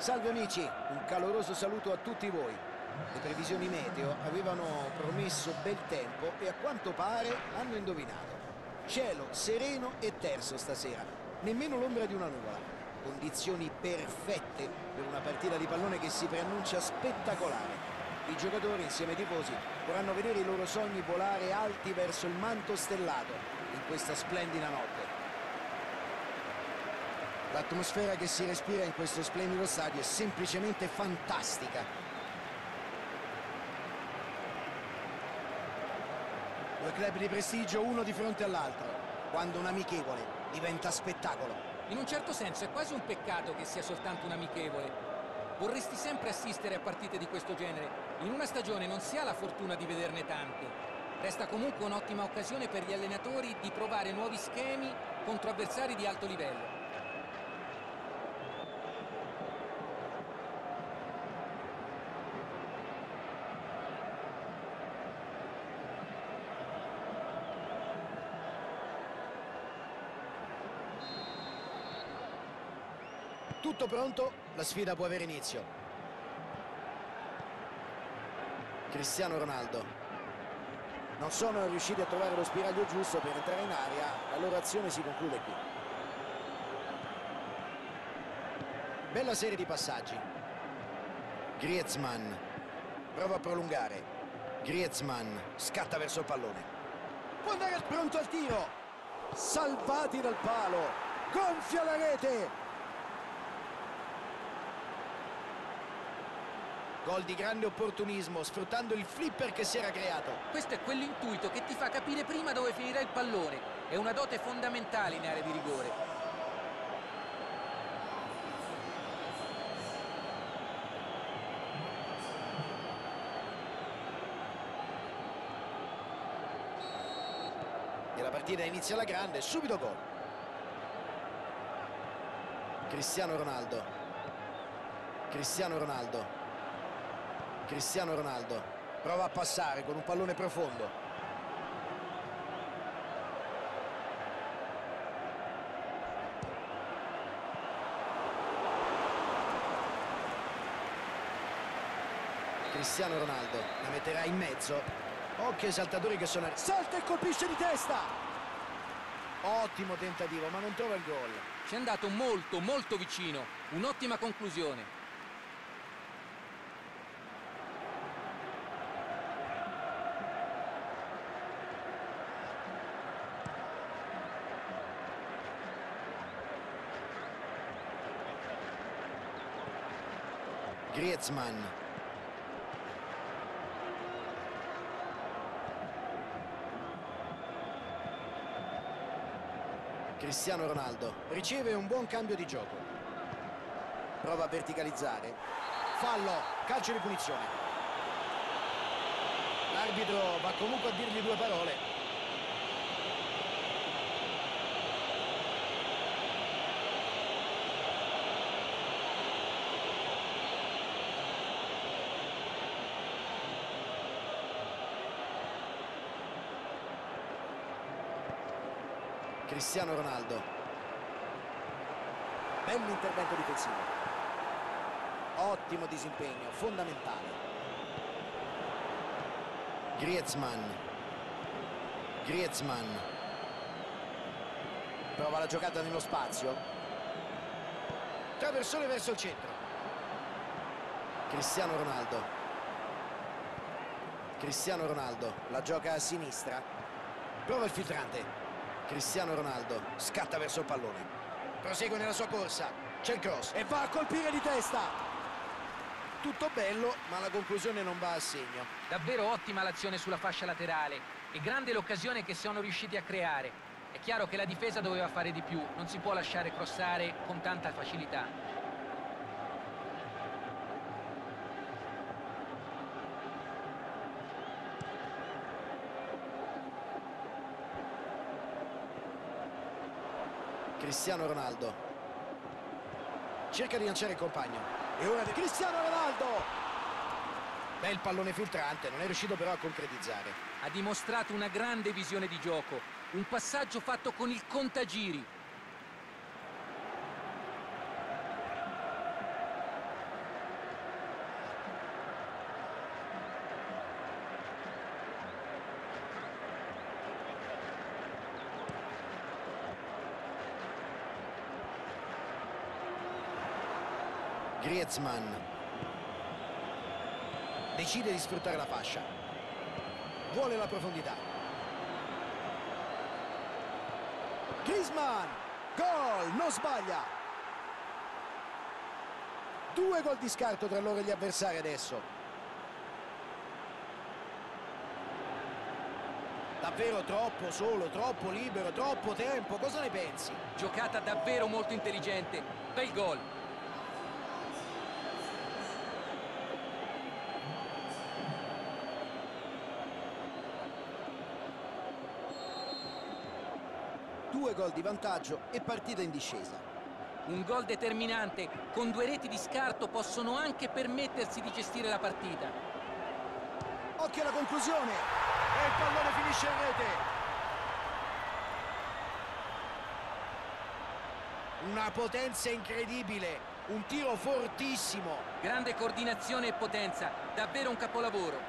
Salve amici, un caloroso saluto a tutti voi. Le previsioni meteo avevano promesso bel tempo e a quanto pare hanno indovinato. Cielo sereno e terso stasera, nemmeno l'ombra di una nuvola. Condizioni perfette per una partita di pallone che si preannuncia spettacolare. I giocatori insieme ai tifosi vorranno vedere i loro sogni volare alti verso il manto stellato in questa splendida notte. L'atmosfera che si respira in questo splendido stadio è semplicemente fantastica. Due club di prestigio uno di fronte all'altro. Quando un amichevole diventa spettacolo. In un certo senso è quasi un peccato che sia soltanto un amichevole. Vorresti sempre assistere a partite di questo genere. In una stagione non si ha la fortuna di vederne tante. Resta comunque un'ottima occasione per gli allenatori di provare nuovi schemi contro avversari di alto livello. Tutto pronto, la sfida può avere inizio. Cristiano Ronaldo. Non sono riusciti a trovare lo spiraglio giusto per entrare in area, la loro azione si conclude qui. Bella serie di passaggi. Griezmann prova a prolungare. Griezmann scatta verso il pallone. Può andare pronto al tiro. Salvati dal palo. Gonfia la rete. Gol di grande opportunismo, sfruttando il flipper che si era creato. Questo è quell'intuito che ti fa capire prima dove finirà il pallone. È una dote fondamentale in area di rigore. E la partita inizia alla grande, subito gol. Cristiano Ronaldo. Cristiano Ronaldo. Cristiano Ronaldo prova a passare con un pallone profondo. Cristiano Ronaldo la metterà in mezzo. Occhio ai saltatori che sono... Salta e colpisce di testa! Ottimo tentativo, ma non trova il gol. Ci è andato molto, molto vicino. Un'ottima conclusione. Griezmann. Cristiano Ronaldo riceve un buon cambio di gioco. Prova a verticalizzare. Fallo, calcio di punizione. L'arbitro va comunque a dirgli due parole. Cristiano Ronaldo. Bell'intervento difensivo. Ottimo disimpegno, fondamentale. Griezmann. Griezmann. Prova la giocata nello spazio. Traversone verso il centro. Cristiano Ronaldo. Cristiano Ronaldo la gioca a sinistra. Prova il filtrante. Cristiano Ronaldo scatta verso il pallone, prosegue nella sua corsa, c'è il cross e va a colpire di testa. Tutto bello, ma la conclusione non va a segno. Davvero ottima l'azione sulla fascia laterale e grande l'occasione che sono riusciti a creare. È chiaro che la difesa doveva fare di più, non si può lasciare crossare con tanta facilità. Cristiano Ronaldo cerca di lanciare il compagno e ora di Cristiano Ronaldo. Bel pallone filtrante, non è riuscito però a concretizzare. Ha dimostrato una grande visione di gioco, un passaggio fatto con il contagiri. Griezmann decide di sfruttare la fascia, vuole la profondità. Griezmann, gol, non sbaglia. 2 gol di scarto tra loro e gli avversari adesso. Davvero troppo solo, troppo libero, troppo tempo. Cosa ne pensi? Giocata davvero molto intelligente. Bel gol. Due gol di vantaggio e partita in discesa. Un gol determinante. Con 2 reti di scarto possono anche permettersi di gestire la partita. Occhio alla conclusione. E il pallone finisce in rete. Una potenza incredibile, un tiro fortissimo. Grande coordinazione e potenza, davvero un capolavoro.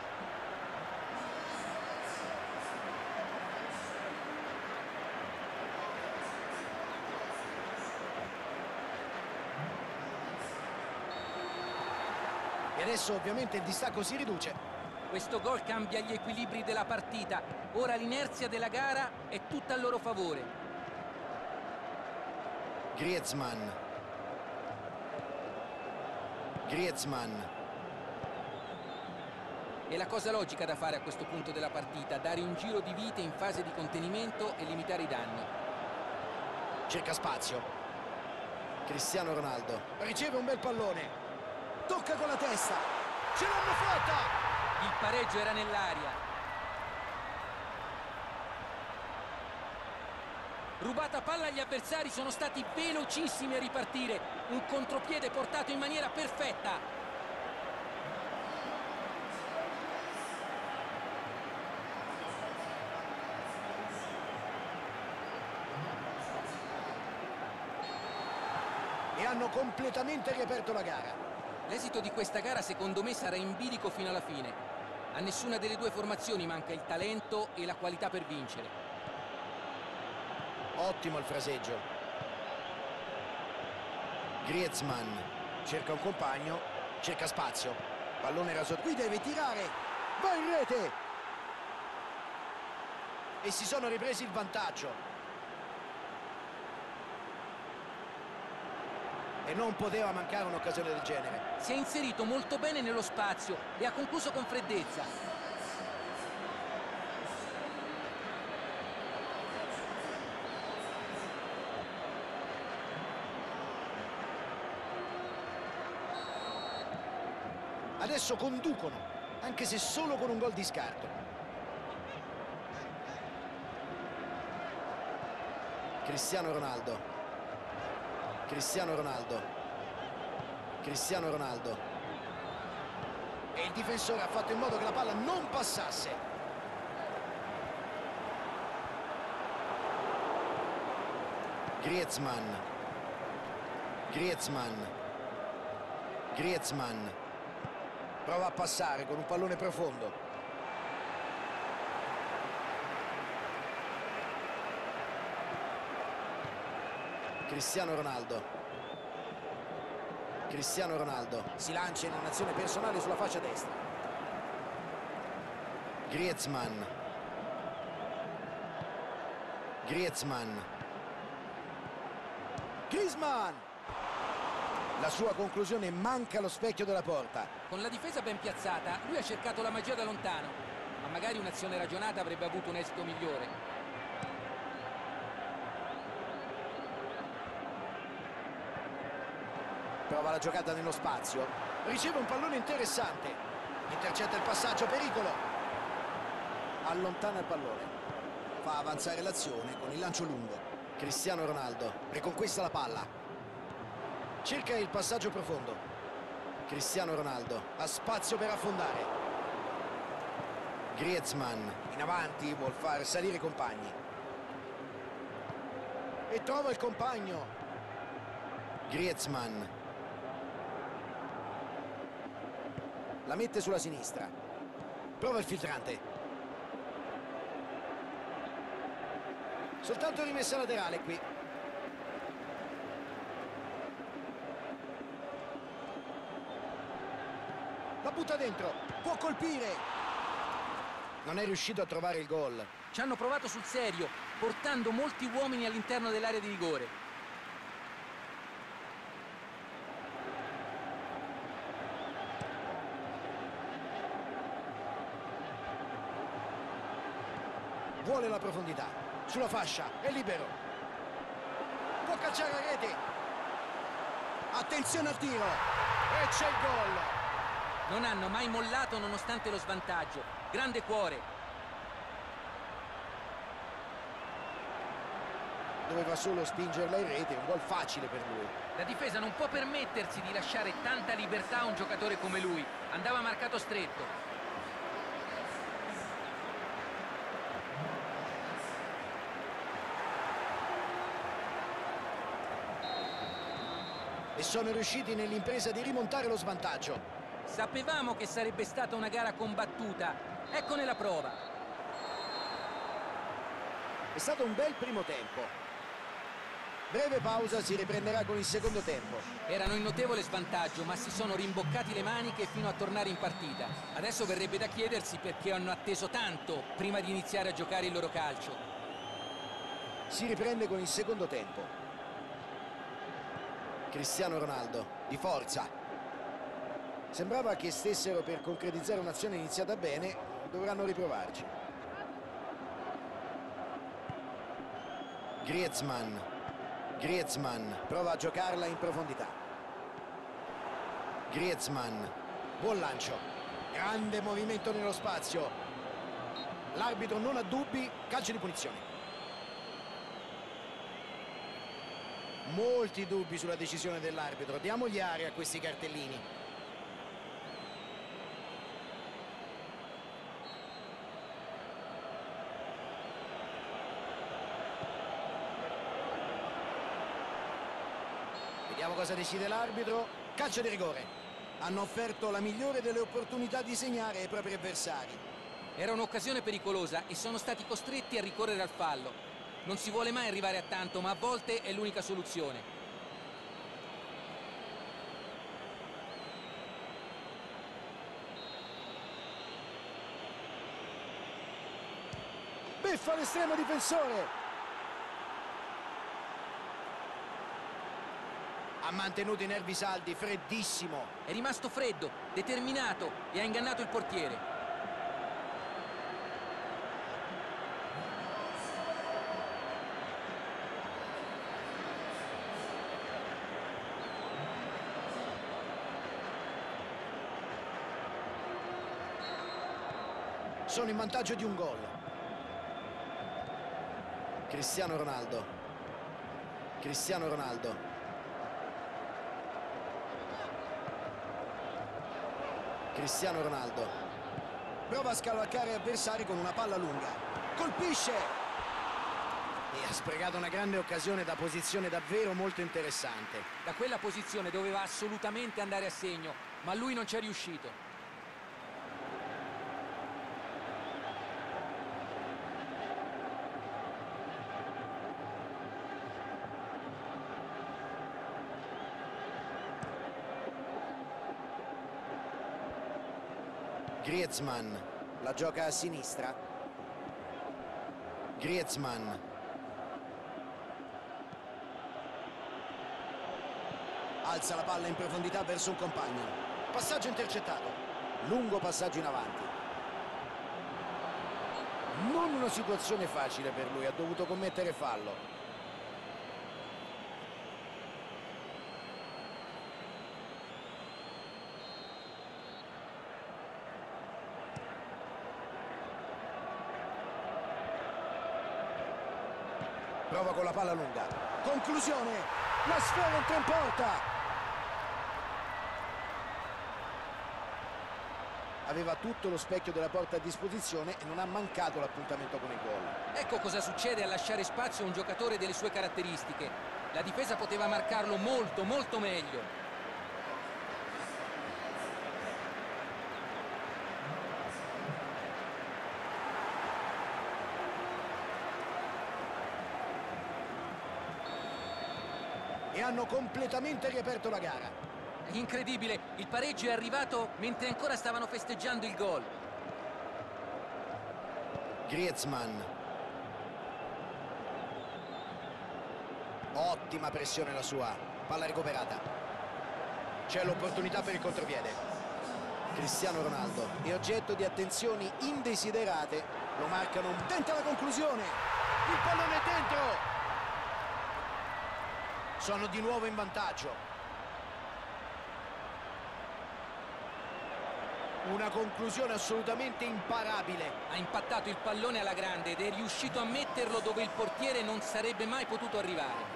E adesso ovviamente il distacco si riduce. Questo gol cambia gli equilibri della partita. Ora l'inerzia della gara è tutta a loro favore. Griezmann. Griezmann. È la cosa logica da fare a questo punto della partita, dare un giro di vite in fase di contenimento e limitare i danni. Cerca spazio. Cristiano Ronaldo. Riceve un bel pallone. Tocca con la testa. Ce l'hanno fatta! Il pareggio era nell'aria. Rubata palla agli avversari, sono stati velocissimi a ripartire. Un contropiede portato in maniera perfetta. E hanno completamente riaperto la gara. L'esito di questa gara secondo me sarà in bilico fino alla fine. A nessuna delle due formazioni manca il talento e la qualità per vincere. Ottimo il fraseggio. Griezmann cerca un compagno, cerca spazio. Pallone raso, qui deve tirare. Va in rete. E si sono ripresi il vantaggio. E non poteva mancare un'occasione del genere. Si è inserito molto bene nello spazio e ha concluso con freddezza. Adesso conducono, anche se solo con un gol di scarto. Cristiano Ronaldo. Cristiano Ronaldo. Cristiano Ronaldo. E il difensore ha fatto in modo che la palla non passasse. Griezmann. Griezmann. Griezmann. Prova a passare con un pallone profondo. Cristiano Ronaldo. Cristiano Ronaldo si lancia in un'azione personale sulla fascia destra. Griezmann. Griezmann. Griezmann. La sua conclusione manca allo specchio della porta. Con la difesa ben piazzata, lui ha cercato la magia da lontano, ma magari un'azione ragionata avrebbe avuto un esito migliore. Prova la giocata nello spazio. Riceve un pallone interessante. Intercetta il passaggio, pericolo. Allontana il pallone. Fa avanzare l'azione con il lancio lungo. Cristiano Ronaldo riconquista la palla. Cerca il passaggio profondo. Cristiano Ronaldo ha spazio per affondare. Griezmann in avanti, vuol far salire i compagni. E trova il compagno. Griezmann. La mette sulla sinistra. Prova il filtrante. Soltanto rimessa laterale qui. La butta dentro, può colpire. Non è riuscito a trovare il gol. Ci hanno provato sul serio, portando molti uomini all'interno dell'area di rigore. Vuole la profondità, sulla fascia, è libero. Può calciare la rete. Attenzione al tiro. E c'è il gol. Non hanno mai mollato nonostante lo svantaggio. Grande cuore. Doveva solo spingerla in rete, un gol facile per lui. La difesa non può permettersi di lasciare tanta libertà a un giocatore come lui. Andava marcato stretto. E sono riusciti nell'impresa di rimontare lo svantaggio. Sapevamo che sarebbe stata una gara combattuta. Eccone la prova. È stato un bel primo tempo. Breve pausa, si riprenderà con il secondo tempo. Erano in notevole svantaggio, ma si sono rimboccati le maniche fino a tornare in partita. Adesso verrebbe da chiedersi perché hanno atteso tanto prima di iniziare a giocare il loro calcio. Si riprende con il secondo tempo. Cristiano Ronaldo, di forza. Sembrava che stessero per concretizzare un'azione iniziata bene, dovranno riprovarci. Griezmann prova a giocarla in profondità. Griezmann, buon lancio, grande movimento nello spazio. L'arbitro non ha dubbi, calcio di punizione. Molti dubbi sulla decisione dell'arbitro, diamogli aria a questi cartellini. Vediamo cosa decide l'arbitro. Calcio di rigore. Hanno offerto la migliore delle opportunità di segnare ai propri avversari. Era un'occasione pericolosa e sono stati costretti a ricorrere al fallo. Non si vuole mai arrivare a tanto, ma a volte è l'unica soluzione. Beffa l'estremo difensore. Ha mantenuto i nervi saldi, freddissimo. È rimasto freddo, determinato e ha ingannato il portiere. Sono in vantaggio di un gol. Cristiano Ronaldo. Cristiano Ronaldo. Cristiano Ronaldo. Prova a scavalcare avversari con una palla lunga. Colpisce! E ha sprecato una grande occasione da posizione davvero molto interessante. Da quella posizione doveva assolutamente andare a segno, ma lui non ci è riuscito. Griezmann la gioca a sinistra. Griezmann. Alza la palla in profondità verso un compagno. Passaggio intercettato. Lungo passaggio in avanti. Non una situazione facile per lui, ha dovuto commettere fallo. Prova con la palla lunga. Conclusione. La sfera entra in porta. Aveva tutto lo specchio della porta a disposizione e non ha mancato l'appuntamento con il gol. Ecco cosa succede a lasciare spazio a un giocatore delle sue caratteristiche. La difesa poteva marcarlo molto, molto meglio. E hanno completamente riaperto la gara. Incredibile, il pareggio è arrivato mentre ancora stavano festeggiando il gol. Griezmann. Ottima pressione la sua, palla recuperata. C'è l'opportunità per il contropiede. Cristiano Ronaldo è oggetto di attenzioni indesiderate. Lo marcano, tenta la conclusione. Il pallone è dentro. Sono di nuovo in vantaggio. Una conclusione assolutamente imparabile. Ha impattato il pallone alla grande ed è riuscito a metterlo dove il portiere non sarebbe mai potuto arrivare.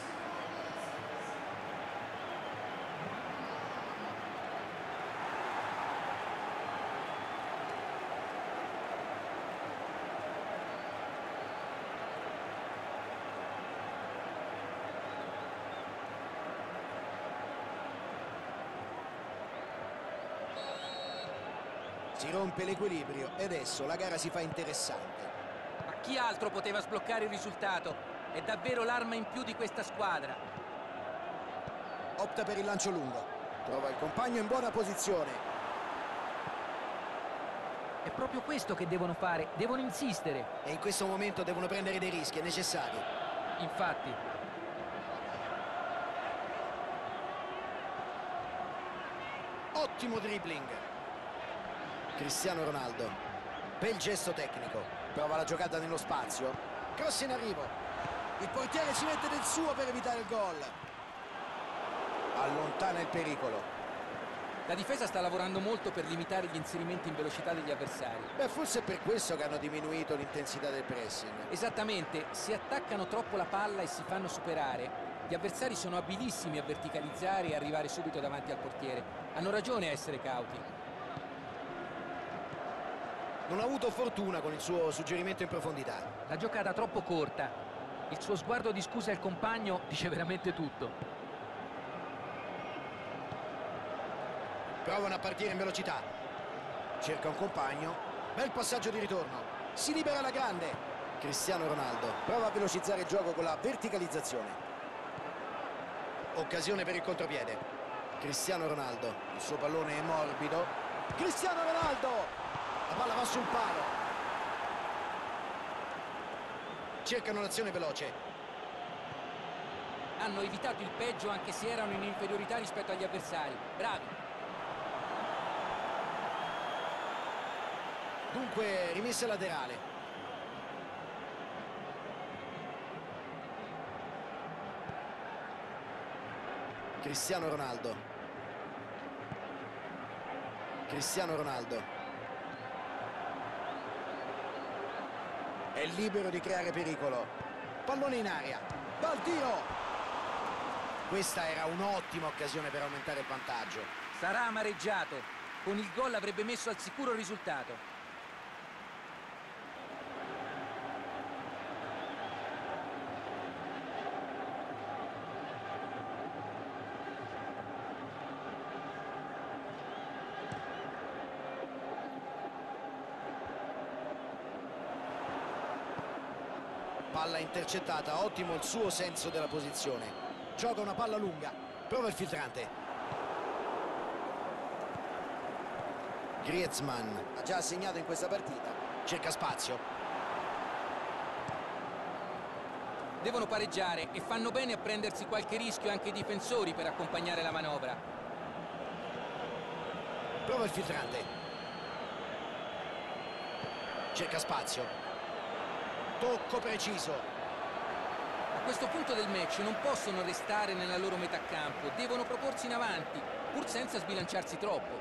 Si rompe l'equilibrio e adesso la gara si fa interessante. Ma chi altro poteva sbloccare il risultato? È davvero l'arma in più di questa squadra. Opta per il lancio lungo. Trova il compagno in buona posizione. È proprio questo che devono fare, devono insistere. E in questo momento devono prendere dei rischi, è necessario. Infatti. Ottimo dribbling. Cristiano Ronaldo, bel gesto tecnico, prova la giocata nello spazio, cross in arrivo, il portiere ci mette del suo per evitare il gol, allontana il pericolo. La difesa sta lavorando molto per limitare gli inserimenti in velocità degli avversari. Beh, forse è per questo che hanno diminuito l'intensità del pressing. Esattamente, se attaccano troppo la palla e si fanno superare, gli avversari sono abilissimi a verticalizzare e arrivare subito davanti al portiere. Hanno ragione a essere cauti. Non ha avuto fortuna con il suo suggerimento in profondità. La giocata troppo corta. Il suo sguardo di scusa al compagno dice veramente tutto. Provano a partire in velocità. Cerca un compagno. Bel passaggio di ritorno. Si libera la grande. Cristiano Ronaldo prova a velocizzare il gioco con la verticalizzazione. Occasione per il contropiede. Cristiano Ronaldo. Il suo pallone è morbido. Cristiano Ronaldo! La palla va sul palo. Cercano l'azione veloce. Hanno evitato il peggio anche se erano in inferiorità rispetto agli avversari. Bravi. Dunque rimessa laterale. Cristiano Ronaldo. Cristiano Ronaldo. È libero di creare pericolo. Pallone in aria. Va al tiro. Questa era un'ottima occasione per aumentare il vantaggio. Sarà amareggiato. Con il gol avrebbe messo al sicuro il risultato. Palla intercettata, ottimo il suo senso della posizione. Gioca una palla lunga, prova il filtrante. Griezmann ha già segnato in questa partita, cerca spazio. Devono pareggiare e fanno bene a prendersi qualche rischio anche i difensori per accompagnare la manovra. Prova il filtrante. Cerca spazio. Tocco preciso. A questo punto del match non possono restare nella loro metà campo, devono proporsi in avanti, pur senza sbilanciarsi troppo.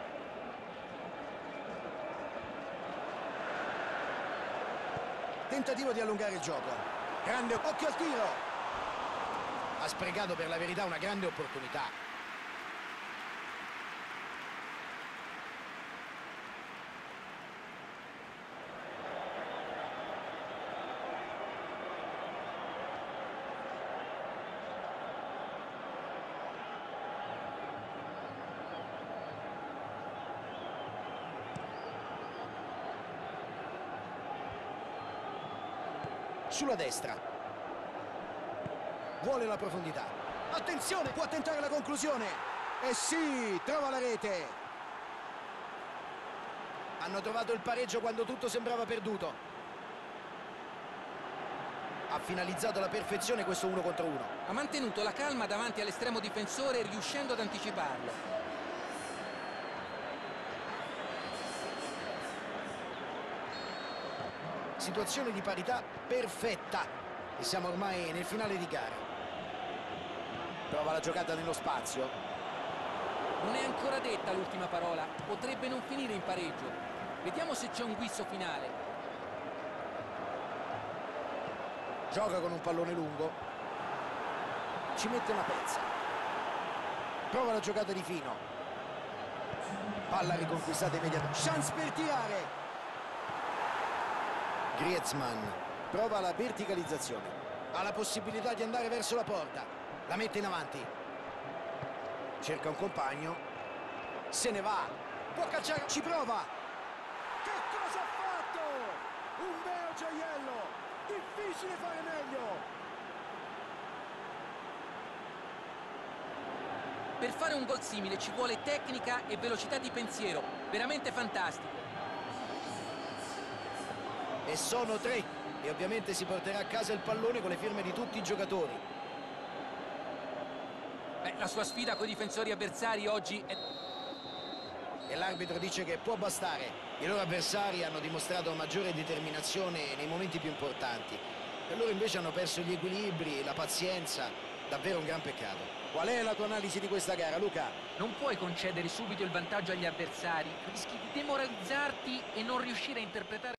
Tentativo di allungare il gioco. Grande occhio al tiro. Ha sprecato per la verità una grande opportunità. Sulla destra. Vuole la profondità. Attenzione, può tentare la conclusione. E sì, trova la rete. Hanno trovato il pareggio quando tutto sembrava perduto. Ha finalizzato alla perfezione questo 1 contro 1. Ha mantenuto la calma davanti all'estremo difensore, riuscendo ad anticiparlo. Situazione di parità perfetta e siamo ormai nel finale di gara. Prova la giocata nello spazio. Non è ancora detta l'ultima parola, potrebbe non finire in pareggio. Vediamo se c'è un guizzo finale. Gioca con un pallone lungo. Ci mette una pezza. Prova la giocata di fino. Palla riconquistata immediatamente. Chance per tirare. Griezmann prova la verticalizzazione, ha la possibilità di andare verso la porta, la mette in avanti, cerca un compagno, se ne va, può calciare, ci prova. Che cosa ha fatto? Un vero gioiello, difficile fare meglio. Per fare un gol simile ci vuole tecnica e velocità di pensiero, veramente fantastico. E sono 3 e ovviamente si porterà a casa il pallone con le firme di tutti i giocatori. La sua sfida con i difensori avversari oggi è... E l'arbitro dice che può bastare. I loro avversari hanno dimostrato maggiore determinazione nei momenti più importanti e loro invece hanno perso gli equilibri, la pazienza. Davvero un gran peccato. Qual è la tua analisi di questa gara, Luca? Non puoi concedere subito il vantaggio agli avversari, rischi di demoralizzarti e non riuscire a interpretare